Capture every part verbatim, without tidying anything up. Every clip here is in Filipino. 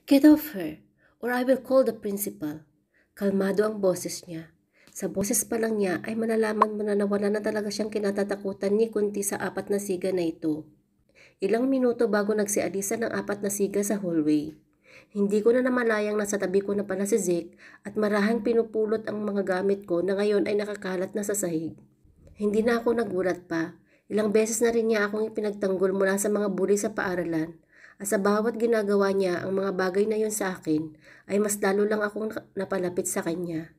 Get off her, or I will call the principal. Kalmado ang boses niya. Sa boses pa lang niya ay malalaman mo na nawala na talaga siyang kinatatakutan ni Kunti sa apat na siga na ito. Ilang minuto bago nagsialisa ng apat na siga sa hallway. Hindi ko na namalayang nasa tabi ko na pala si Zeke at marahang pinupulot ang mga gamit ko na ngayon ay nakakalat na sa sahig. Hindi na ako nagulat pa. Ilang beses na rin niya akong ipinagtanggol mula sa mga bully sa paaralan. At sa bawat ginagawa niya ang mga bagay na yun sa akin, ay mas lalo lang akong napalapit sa kanya.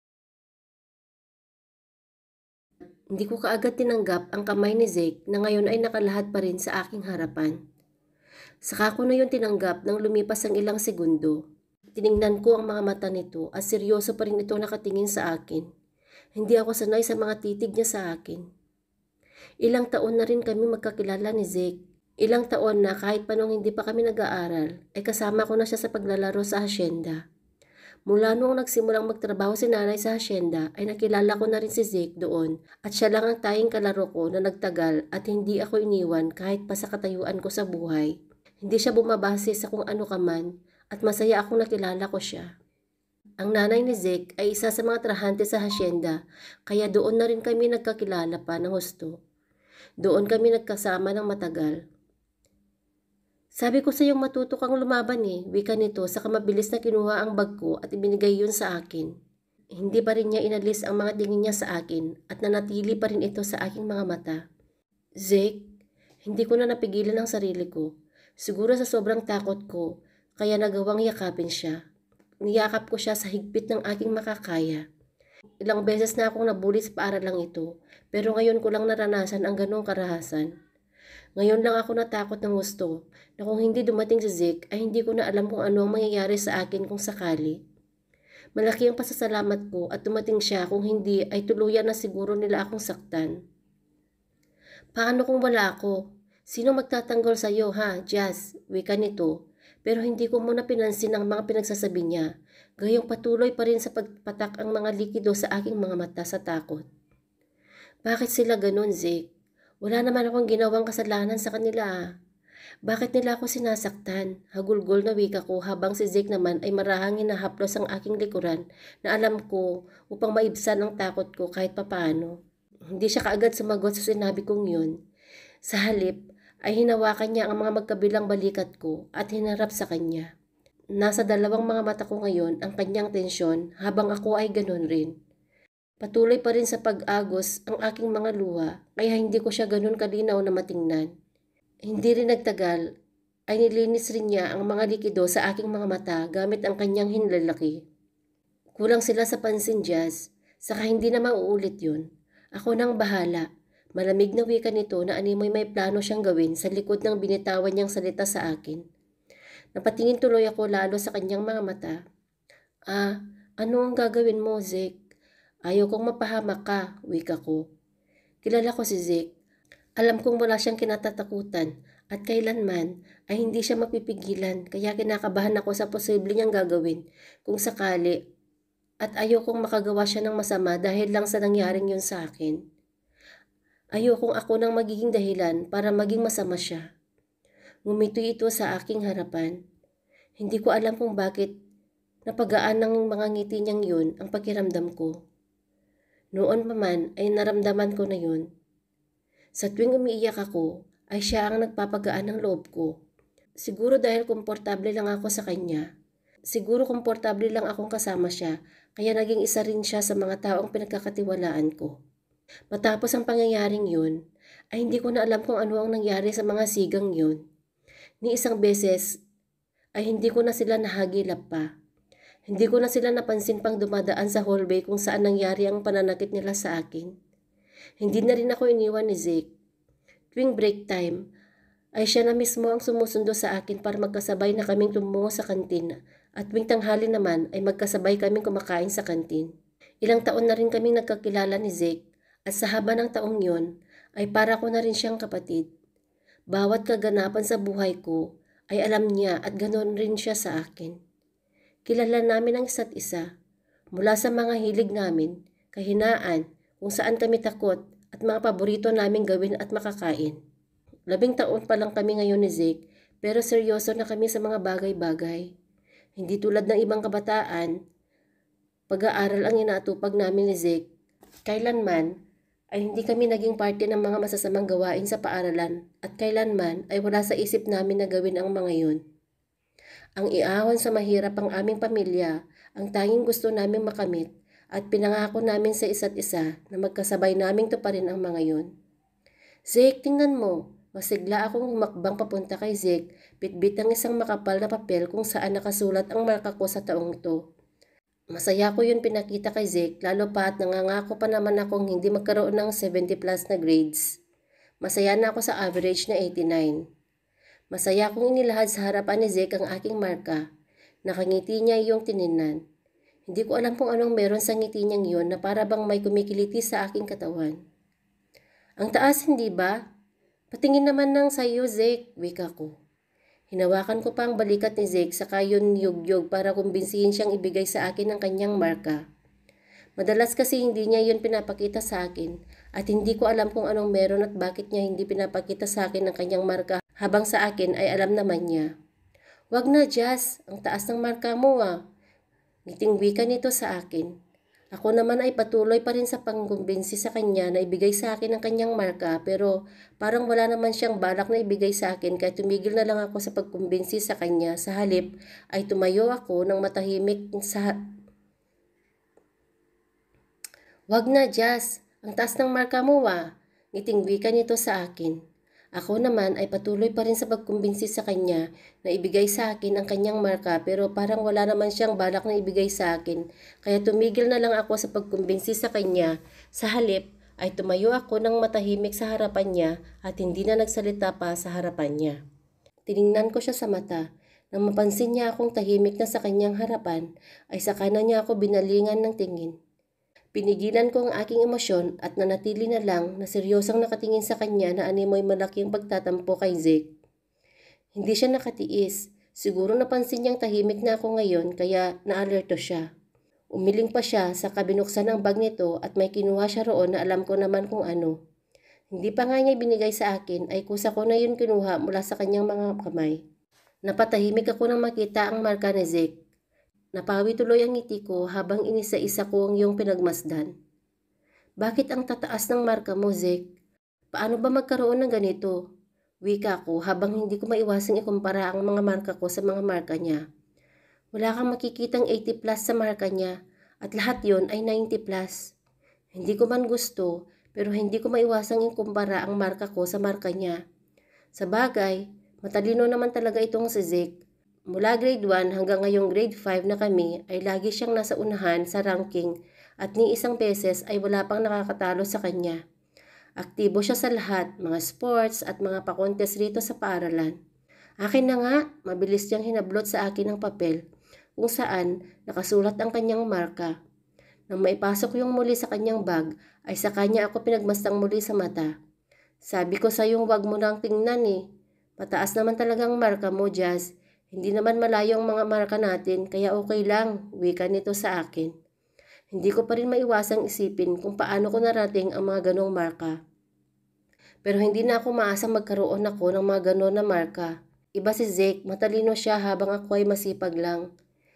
Hindi ko kaagad tinanggap ang kamay ni Zeke na ngayon ay nakalahat pa rin sa aking harapan. Saka ko na yun tinanggap nang lumipas ang ilang segundo. Tiningnan ko ang mga mata nito at seryoso pa rin ito nakatingin sa akin. Hindi ako sanay sa mga titig niya sa akin. Ilang taon na rin kami magkakilala ni Zeke. Ilang taon na kahit pa nung hindi pa kami nag-aaral, ay kasama ko na siya sa paglalaro sa hasyenda. Mula noong nagsimulang magtrabaho si nanay sa hasyenda, ay nakilala ko na rin si Zeke doon at siya lang ang tayong kalaro ko na nagtagal at hindi ako iniwan kahit pa sa katayuan ko sa buhay. Hindi siya bumabase sa kung ano ka man at masaya akong nakilala ko siya. Ang nanay ni Zeke ay isa sa mga trahante sa hasyenda, kaya doon na rin kami nagkakilala pa ng husto. Doon kami nagkasama ng matagal. Sabi ko sa iyong matuto kang lumaban eh, wika nito sa kamabilis na kinuha ang bag ko at ibinigay yun sa akin. Hindi pa rin niya inalis ang mga tingin niya sa akin at nanatili pa rin ito sa aking mga mata. Zeke, hindi ko na napigilan ang sarili ko. Siguro sa sobrang takot ko, kaya nagawang yakapin siya. Niyakap ko siya sa higpit ng aking makakaya. Ilang beses na akong nabuli sa paaralang ito, pero ngayon ko lang naranasan ang ganong karahasan. Ngayon lang ako natakot ng gusto na kung hindi dumating si Zeke ay hindi ko na alam kung ano ang mangyayari sa akin kung sakali. Malaki ang pasasalamat ko at dumating siya, kung hindi ay tuluyan na siguro nila akong saktan. Paano kung wala ako? Sino magtatanggol sa iyo ha, Jazz? Wika nito. Pero hindi ko muna pinansin ang mga pinagsasabi niya. Gayong patuloy pa rin sa pagpatak ang mga likido sa aking mga mata sa takot. Bakit sila ganun, Zeke? Wala naman akong ginawang kasalanan sa kanila. Bakit nila ako sinasaktan? Hagulgol na wika ko habang si Zeke naman ay marahang hinahaplos ang aking likuran na alam ko upang maibsan ang takot ko kahit papaano. Hindi siya kaagad sumagot sa sinabi kong yun. Sa halip ay hinawakan niya ang mga magkabilang balikat ko at hinarap sa kanya. Nasa dalawang mga mata ko ngayon ang kanyang tensyon habang ako ay ganun rin. Patuloy pa rin sa pag-agos ang aking mga luha, kaya hindi ko siya ganun kalinaw na matingnan. Hindi rin nagtagal, ay nilinis rin niya ang mga likido sa aking mga mata gamit ang kanyang hinlalaki. Kulang sila sa pansin, Jazz, saka hindi na mauulit yun. Ako nang bahala. Malamig na wika nito na animoy may plano siyang gawin sa likod ng binitawan niyang salita sa akin. Napatingin tuloy ako lalo sa kanyang mga mata. Ah, ano ang gagawin mo, Zeke? Ayaw kong mapahamak ka, wika ko. Kilala ko si Zeke. Alam kong wala siyang kinatatakutan at kailanman ay hindi siya mapipigilan, kaya kinakabahan ako sa posible niyang gagawin kung sakali, at ayaw kong makagawa siya ng masama dahil lang sa nangyaring yun sa akin. Ayaw kong ako nang magiging dahilan para maging masama siya. Ngumitoy ito sa aking harapan. Hindi ko alam kung bakit napagaan ng mga ngiti niyang yun ang pakiramdam ko. Noon pa man ay naramdaman ko na yun. Sa tuwing umiiyak ako, ay siya ang nagpapagaan ng loob ko. Siguro dahil komportable lang ako sa kanya. Siguro komportable lang akong kasama siya, kaya naging isa rin siya sa mga taong pinagkakatiwalaan ko. Matapos ang pangyayaring yun, ay hindi ko na alam kung ano ang nangyari sa mga sigang yun. Ni isang beses, ay hindi ko na sila nahagilap pa. Hindi ko na sila napansin pang dumadaan sa hallway kung saan nangyari ang pananakit nila sa akin. Hindi na rin ako iniwan ni Zeke. Tuwing break time, ay siya na mismo ang sumusundo sa akin para magkasabay na kaming tumungo sa kantin, at tuwing tanghali naman ay magkasabay kaming kumakain sa kantin. Ilang taon na rin kaming nagkakilala ni Zeke, at sa haba ng taong yon, ay para ko na rin siyang kapatid. Bawat kaganapan sa buhay ko, ay alam niya at ganoon rin siya sa akin. Kilala namin ang isa't isa, mula sa mga hilig namin, kahinaan, kung saan kami takot at mga paborito naming gawin at makakain. Labing taon pa lang kami ngayon ni Zeke, pero seryoso na kami sa mga bagay-bagay. Hindi tulad ng ibang kabataan, pag-aaral ang inaatupag namin ni Zeke. Kailanman ay hindi kami naging parte ng mga masasamang gawain sa paaralan at kailanman ay wala sa isip namin na gawin ang mga yun. Ang iahon sa mahirap ang aming pamilya, ang tanging gusto naming makamit at pinangako namin sa isa't isa na magkasabay naming tuparin ang mga yun. Zeke, tingnan mo. Masigla akong humakbang papunta kay Zeke, bitbit ang isang makapal na papel kung saan nakasulat ang marka ko sa taong to. Masaya ko yun pinakita kay Zeke, lalo pa at nangangako pa naman akong hindi magkaroon ng seventy plus na grades. Masaya na ako sa average na eighty-nine. Masaya kong inilahad sa harapan ni Zeke ang aking marka. Nakangiti niya iyong tininan. Hindi ko alam kung anong meron sa ngiti niyang yun na para bang may kumikiliti sa aking katawan. Ang taas, hindi ba? Patingin naman ng sayo, Zeke, wika ko. Hinawakan ko pa ang balikat ni Zeke saka yun yugyog para kumbinsihin siyang ibigay sa akin ang kanyang marka. Madalas kasi hindi niya yun pinapakita sa akin at hindi ko alam kung anong meron at bakit niya hindi pinapakita sa akin ang kanyang marka habang sa akin ay alam naman niya. Wag na, Jazz, ang taas ng marka mo ah. Ngiting wika nito sa akin. Ako naman ay patuloy pa rin sa pangkumbinsi sa kanya na ibigay sa akin ang kanyang marka pero parang wala naman siyang balak na ibigay sa akin kaya tumigil na lang ako sa pagkumbinsi sa kanya. Sa halip ay tumayo ako ng matahimik sa... Wag na, Jazz. Ang taas ng marka mo ah. Ngiting wika nito sa akin. Ako naman ay patuloy pa rin sa pagkumbinsi sa kanya na ibigay sa akin ang kanyang marka pero parang wala naman siyang balak na ibigay sa akin kaya tumigil na lang ako sa pagkumbinsi sa kanya. Sa halip ay tumayo ako ng matahimik sa harapan niya at hindi na nagsalita pa sa harapan niya. Tiningnan ko siya sa mata. Nang mapansin niya akong tahimik na sa kanyang harapan ay saka na niya ako binalingan ng tingin. Pinigilan ko ang aking emosyon at nanatili na lang na seryosang nakatingin sa kanya na animoy malaking pagtatampo kay Zeke. Hindi siya nakatiis. Siguro napansin niyang tahimik na ako ngayon kaya naalerto siya. Umiling pa siya sa kabinuksan ng bag nito at may kinuha siya roon na alam ko naman kung ano. Hindi pa nga niya binigay sa akin ay kusa ko na yun kinuha mula sa kanyang mga kamay. Napatahimik ako nang makita ang marka ni Zeke. Napawi tuloy ang ngiti ko habang inisa-isa ko ang iyong pinagmasdan. Bakit ang tataas ng marka mo, Zeke? Paano ba magkaroon ng ganito? Wika ko habang hindi ko maiwasang ikumpara ang mga marka ko sa mga marka niya. Wala kang makikitang eighty plus sa marka niya at lahat yon ay ninety plus. Hindi ko man gusto pero hindi ko maiwasang ikumpara ang marka ko sa marka niya. Sa bagay, matalino naman talaga itong si Zeke. Mula grade one hanggang ngayong grade five na kami ay lagi siyang nasa unahan sa ranking at ni isang beses ay wala pang nakakatalo sa kanya. Aktibo siya sa lahat, mga sports at mga pakontes rito sa paaralan. Akin na nga, mabilis niyang hinablot sa akin ang papel kung saan nakasulat ang kanyang marka. Nang maipasok yung muli sa kanyang bag ay sa kanya ako pinagmastang muli sa mata. Sabi ko sa yung wag mo nang tingnan eh. Mataas naman talagang marka mo, Jazz. Hindi naman malayo ang mga marka natin, kaya okay lang, wika nito sa akin. Hindi ko pa rin maiwasang isipin kung paano ko narating ang mga ganong marka. Pero hindi na ako maasang magkaroon ako ng mga ganon na marka. Iba si Zeke, matalino siya habang ako ay masipag lang.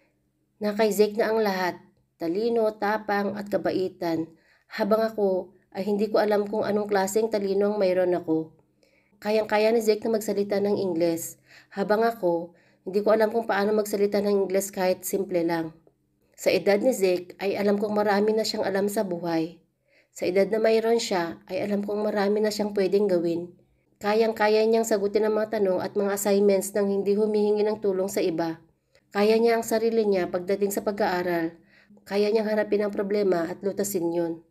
Na kay Zeke na ang lahat, talino, tapang at kabaitan. Habang ako ay hindi ko alam kung anong klaseng talino ang mayroon ako. Kayang-kaya ni Zeke na magsalita ng Ingles, habang ako, hindi ko alam kung paano magsalita ng Ingles kahit simple lang. Sa edad ni Zeke ay alam kong marami na siyang alam sa buhay. Sa edad na mayroon siya ay alam kong marami na siyang pwedeng gawin. Kayang-kaya niyang sagutin ang mga tanong at mga assignments nang hindi humihingi ng tulong sa iba. Kaya niya ang sarili niya pagdating sa pag-aaral. Kaya niyang harapin ang problema at lutasin yun.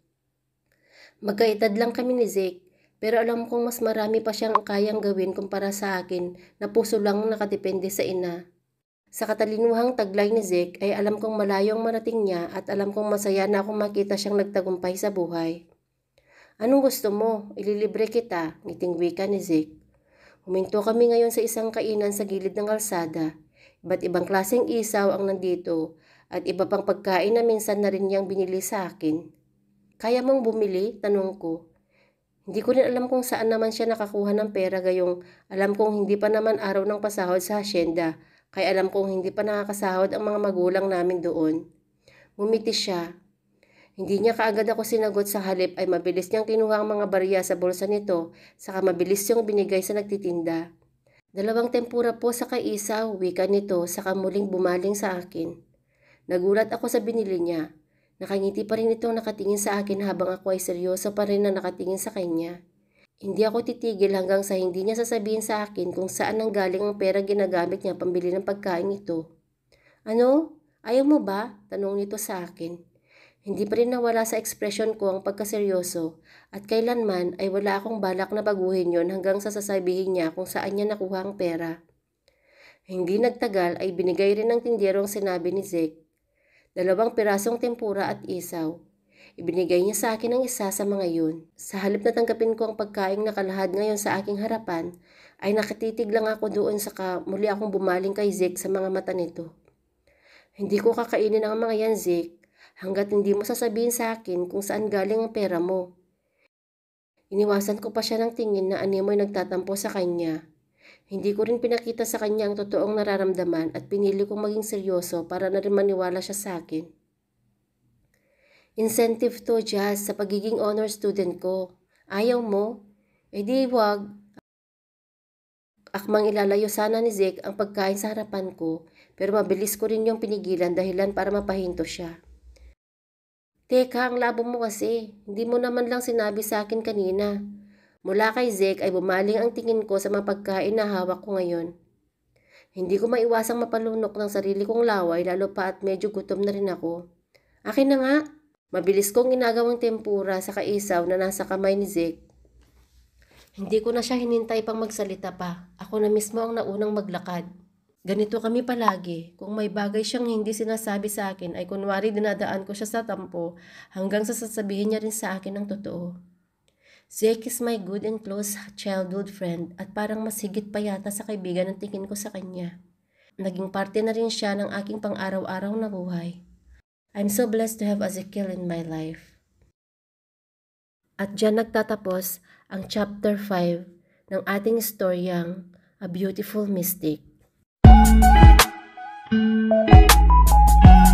Magkaedad lang kami ni Zeke. Pero alam kong mas marami pa siyang kayang gawin kumpara sa akin na puso lang nakadepende sa ina. Sa katalinuhang taglay ni Zeke ay alam kong malayo ang marating niya at alam kong masaya na akong makita siyang nagtagumpay sa buhay. Anong gusto mo? Ililibre kita, ngiting wika ni Zeke. Huminto kami ngayon sa isang kainan sa gilid ng kalsada. Iba't ibang klaseng isaw ang nandito at iba pang pagkain na minsan na rin niyang binili sa akin. Kaya mong bumili? Tanong ko. Hindi ko rin alam kung saan naman siya nakakuha ng pera gayong alam kong hindi pa naman araw ng pasahod sa hasyenda Kaya alam kong hindi pa nakakasahod ang mga magulang namin doon. Ngumiti siya. Hindi niya kaagad ako sinagot, sa halip ay mabilis niyang kinuha ang mga barya sa bulsa nito, saka mabilis siyang binigay sa nagtitinda. Dalawang tempura po sa kaisaw, wika nito, saka muling bumaling sa akin. Nagulat ako sa binili niya. Nakangiti pa rin itong nakatingin sa akin habang ako ay seryoso pa rin na nakatingin sa kanya. Hindi ako titigil hanggang sa hindi niya sasabihin sa akin kung saan nanggaling ang pera ginagamit niya pambili ng pagkain ito. Ano? Ayaw mo ba? Tanong nito sa akin. Hindi pa rin nawala sa ekspresyon ko ang pagkaseryoso at kailanman ay wala akong balak na baguhin yon hanggang sa sasabihin niya kung saan niya nakuha ang pera. Hindi nagtagal ay binigay rin ng tindero ang sinabi ni Zeke. Dalawang pirasong tempura at isaw. Ibinigay niya sa akin ang isa sa mga yun. Sa halip na tanggapin ko ang pagkaing nakalahad ngayon sa aking harapan, ay nakatitig lang ako doon saka muli akong bumaling kay Zeke sa mga mata nito. Hindi ko kakainin ang mga yan, Zeke, hanggat hindi mo sasabihin sa akin kung saan galing ang pera mo. Iniwasan ko pa siya ng tingin na animoy nagtatampo sa kanya. Hindi ko rin pinakita sa kanya ang totoong nararamdaman at pinili kong maging seryoso para na rin maniwala siya sa akin. Incentive to, Jazz, sa pagiging honor student ko. Ayaw mo? Eh di wag. Akmang ilalayo sana ni Zeke ang pagkain sa harapan ko, pero mabilis ko rin yung pinigilan dahilan para mapahinto siya. Teka, ang labo mo kasi. Hindi mo naman lang sinabi sa akin kanina. Mula kay Zeke ay bumaling ang tingin ko sa mga pagkain na hawak ko ngayon. Hindi ko maiwasang mapalunok ng sarili kong laway lalo pa at medyo gutom na rin ako. Akin na nga. Mabilis kong ginagawang tempura sa kaisaw na nasa kamay ni Zeke. Hindi ko na siya hinintay pang magsalita pa. Ako na mismo ang naunang maglakad. Ganito kami palagi. Kung may bagay siyang hindi sinasabi sa akin ay kunwari dinadaan ko siya sa tampo hanggang sa sasabihin niya rin sa akin ang totoo. Zeke is my good and close childhood friend at parang mas higit pa yata sa kaibigan ang tingin ko sa kanya. Naging parte na rin siya ng aking pang-araw-araw na buhay. I'm so blessed to have Ezekiel in my life. At dyan nagtatapos ang chapter five ng ating istoryang A Beautiful Mystic.